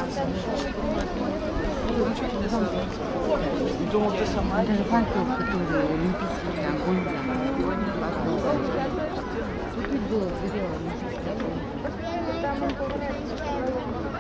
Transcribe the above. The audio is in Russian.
Даже Харьков, который олимпийский огонь, тут было горело,